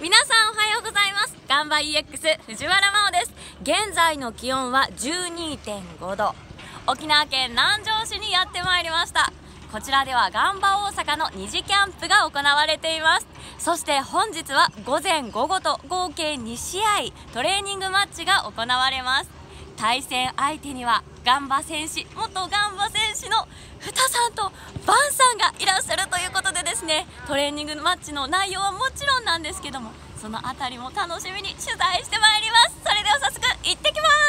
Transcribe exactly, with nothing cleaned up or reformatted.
皆さんおはようございます。ガンバ イーエックス 藤原真央です。現在の気温は じゅうにてんごど、沖縄県南城市にやってまいりました。こちらではガンバ大阪の二次キャンプが行われています。そして本日は午前午後と合計にしあいトレーニングマッチが行われます。対戦相手にはガンバ戦士、元ガンバ戦士のふたさんとバンさんがいらっしゃるということでですね、トレーニングマッチの内容はもちろんなんですけども、そのあたりも楽しみに取材してまいります。それでは早速行ってきます。